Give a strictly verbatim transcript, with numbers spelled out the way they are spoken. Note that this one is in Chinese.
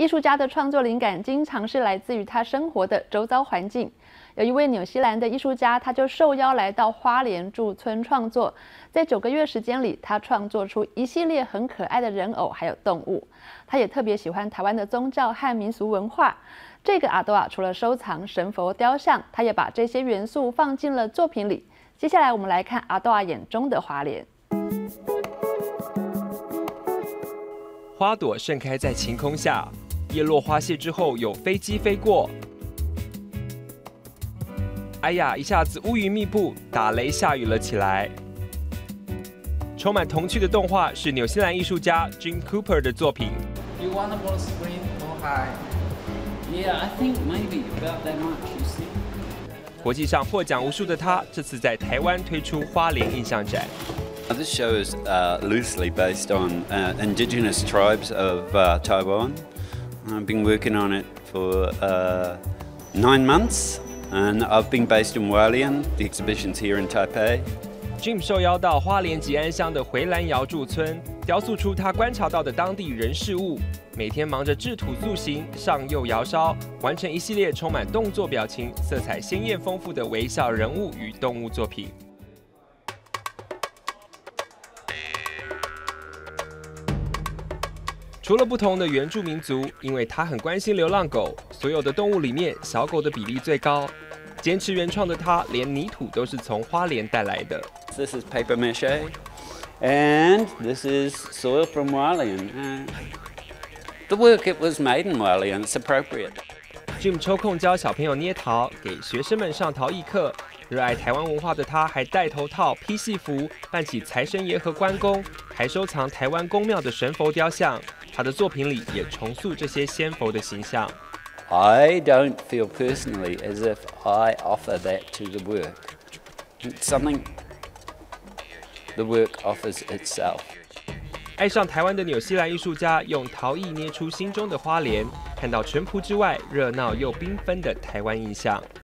艺术家的创作灵感经常是来自于他生活的周遭环境。有一位纽西兰的艺术家，他就受邀来到花莲驻村创作。在九个月时间里，他创作出一系列很可爱的人偶还有动物。他也特别喜欢台湾的宗教和民俗文化。这个阿多亚除了收藏神佛雕像，他也把这些元素放进了作品里。接下来我们来看阿多亚眼中的花莲。 花朵盛开在晴空下，叶落花谢之后，有飞机飞过。哎呀，一下子乌云密布，打雷下雨了起来。充满童趣的动画是纽西兰艺术家 Jim Cooper 的作品。 You want them on screen or high? Yeah, I think maybe about that much. You see? 国际上获奖无数的他，这次在台湾推出花莲印象展。 This show is uh, loosely based on uh, indigenous tribes of uh, Taiwan. I've been working on it for uh, nine months, and I've been based in Hualien. The exhibition's here in Taipei. Jim 受邀到花莲吉安乡的回蓝窑驻村，雕塑出他观察到的当地人事物。每天忙着制土塑形、上釉窑烧，完成一系列充满动作、表情、色彩鲜艳丰富的微笑人物与动物作品。除了不同的原住民族，因为他很关心流浪狗，所有的动物里面，小狗的比例最高。坚持原创的他，连泥土都是从花莲带来的。 This is paper mache, and this is soil from Hualien. Uh, the work it was made in Hualien, it's appropriate. Jim 抽空教小朋友捏陶，给学生们上陶艺课。热爱台湾文化的他，还戴头套、披戏服，办起财神爷和关公，还收藏台湾宫庙的神佛雕像。他的作品里也重塑这些仙佛的形象。 I don't feel personally as if I offer that to the work. It's something the work offers itself. 爱上台湾的纽西兰艺术家用陶艺捏出心中的花莲，看到淳朴之外热闹又缤纷的台湾印象。